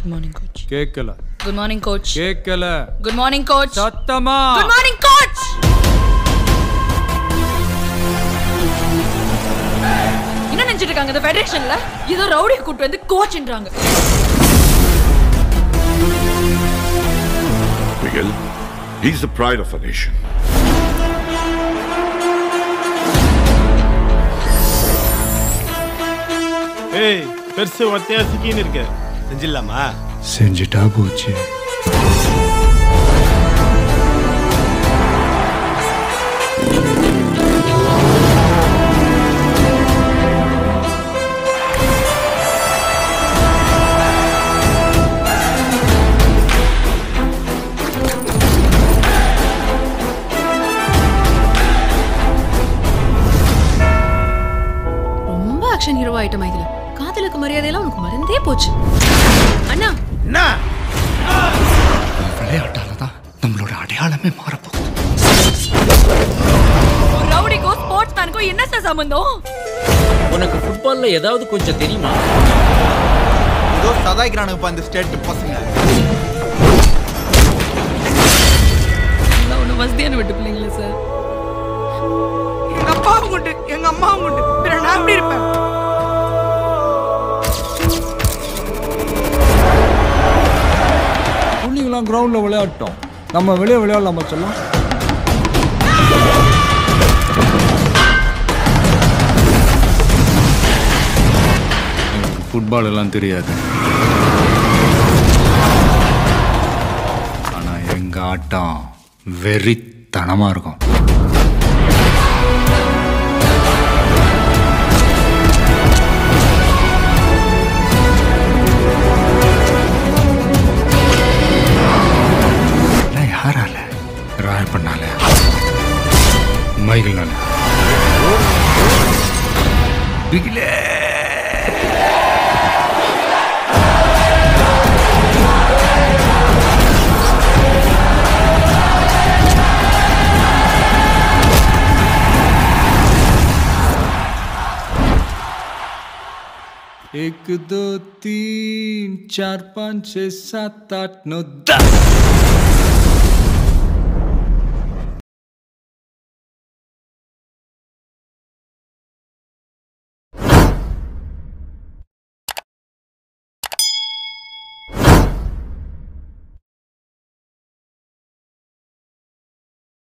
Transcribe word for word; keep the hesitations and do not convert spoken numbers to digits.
Good morning, coach. கேக்கல. Good morning, coach. கேக்கல. Good morning, coach. சத்தமா. Good morning, coach. என்ன நினைச்சிட்டு இருக்காங்க இந்த ஃபெடரேஷன்ல? ஏதோ ரவுடியை கூட்டி வந்து கோச்ன்றாங்க. Bigil, he's the pride of a nation. Hey, பெருசு ஒத்தையா சிக்கின்னு இருக்க. செஞ்சிடலாமா? செஞ்சிட்டா போச்சு. ரொம்ப ஆக்ஷன் ஹீரோ ஐட்டம் ஆயிடுல. காதலுக்கு மரியாதையெல்லாம் உனக்கு மறந்தே போச்சு. அண்ணா என்ன விளையாட்டால தான் நம்மளோட அடையாளமே மாறப்போகுது. ரவுடிக்கோ ஸ்போர்ட்ஸ் மேனுக்கோ என்ன சார் சம்பந்தம்? உனக்கு ஃபுட்பால்ல ஏதாவது கொஞ்சம் தெரியுமா? இதோ சதாய்க்கிறானுங்க அந்த ஸ்டேட் பசங்க. நான் ஒன்றும் வசதியான விட்டு பிள்ளைங்களே சார். எங்க அப்பாவும் உண்டு, எங்க அம்மாவும் உண்டு. பிற நான் எப்படி இருப்பேன்? புள்ளிங்களாம் கிரவுண்ட்ல விளையாட்டோம். நம்ம வெளியே விளையாடலாமா சொல்லலாம்? எனக்கு ஃபுட்பால் எல்லாம் தெரியாது. ஆனா எங்க ஆட்டம் வெறித்தனமா இருக்கும். யாரால ராய் பண்ணால மைகிள்னால பிகிலே एक दो तीन चार पाँच छः सात आठ नौ दस